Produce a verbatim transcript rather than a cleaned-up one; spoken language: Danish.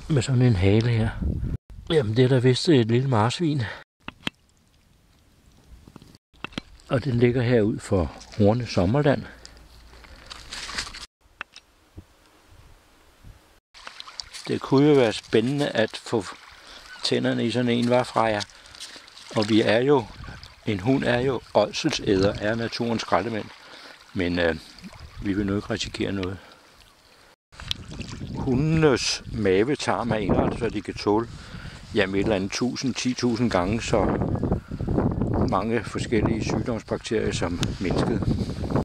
med sådan en hale her. Jamen, det er da vist et lille marsvin. Og den ligger herud for Horne Sommerland. Det kunne jo være spændende at få tænderne i sådan en, var Freja. Og vi er jo, en hund er jo ådselsæder, er naturens skraldemænd. Men øh, vi vil nu ikke risikere noget. Hundenes mavetarm er indrettet, så de kan tåle jamen et eller andet tusind, ti tusind gange så mange forskellige sygdomsbakterier som mennesket.